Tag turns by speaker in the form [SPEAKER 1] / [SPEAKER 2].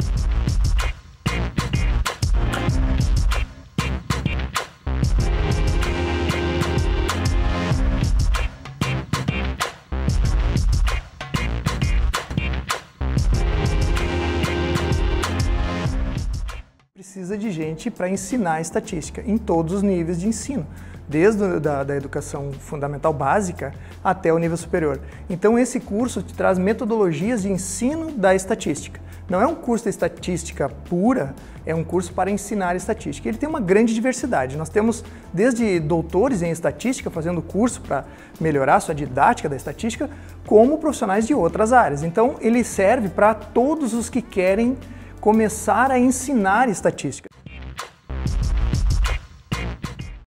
[SPEAKER 1] Precisa de gente para ensinar estatística em todos os níveis de ensino, desde da educação fundamental básica até o nível superior. Então esse curso te traz metodologias de ensino da estatística. Não é um curso de estatística pura, é um curso para ensinar estatística. Ele tem uma grande diversidade. Nós temos desde doutores em estatística fazendo curso para melhorar a sua didática da estatística, como profissionais de outras áreas. Então ele serve para todos os que querem começar a ensinar estatística.